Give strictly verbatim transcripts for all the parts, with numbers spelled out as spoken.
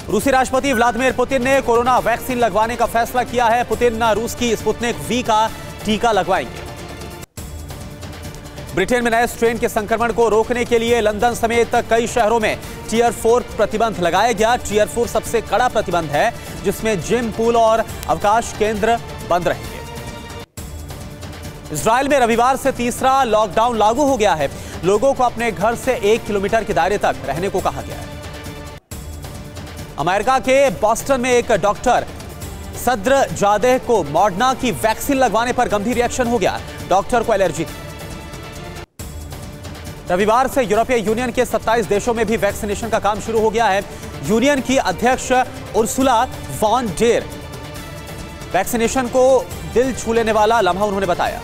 रूसी राष्ट्रपति Vladimir Putin ने कोरोना वैक्सीन लगवाने का फैसला किया है। पुतिन रूस की स्पुतनिक वी का टीका लगवाएंगे। ब्रिटेन में नए स्ट्रेन के संक्रमण को रोकने के लिए लंदन समेत कई शहरों में टीयर फोर प्रतिबंध लगाया गया। टीयर फोर सबसे कड़ा प्रतिबंध है, जिसमें जिम, पूल और अवकाश केंद्र बंद रहेंगे। इजराइल में रविवार से तीसरा लॉकडाउन लागू हो गया है। लोगों को अपने घर से एक किलोमीटर के दायरे तक रहने को कहा गया है। अमेरिका के बॉस्टन में एक डॉक्टर सद्र जादेह को मॉडर्ना की वैक्सीन लगवाने पर गंभीर रिएक्शन हो गया। डॉक्टर को एलर्जी थी। रविवार से यूरोपीय यूनियन के सत्ताईस देशों में भी वैक्सीनेशन का काम शुरू हो गया है। यूनियन की अध्यक्ष उर्सुला वॉन डेर वैक्सीनेशन को दिल छू लेने वाला लम्हा उन्होंने बताया।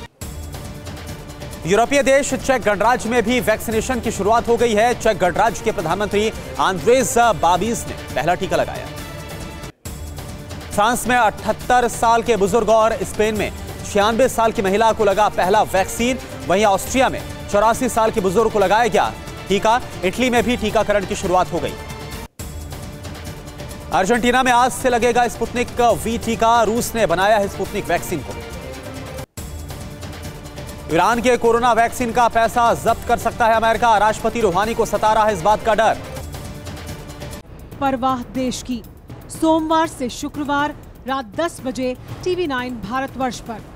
यूरोपीय देश चेक गणराज्य में भी वैक्सीनेशन की शुरुआत हो गई है। चेक गणराज्य के प्रधानमंत्री आंद्रेज बाबिस ने पहला टीका लगाया। फ्रांस में अठहत्तर साल के बुजुर्ग और स्पेन में छियानवे साल की महिला को लगा पहला वैक्सीन। वहीं ऑस्ट्रिया में चौरासी साल के बुजुर्ग को लगाया गया टीका। इटली में भी टीकाकरण की शुरुआत हो गई। अर्जेंटीना में आज से लगेगा स्पुतनिक वी टीका। रूस ने बनाया है स्पुतनिक वैक्सीन को। ईरान के कोरोना वैक्सीन का पैसा जब्त कर सकता है अमेरिका। राष्ट्रपति रूहानी को सता रहा है इस बात का डर। परवाह देश की, सोमवार से शुक्रवार रात दस बजे टीवी नाइन भारतवर्ष पर।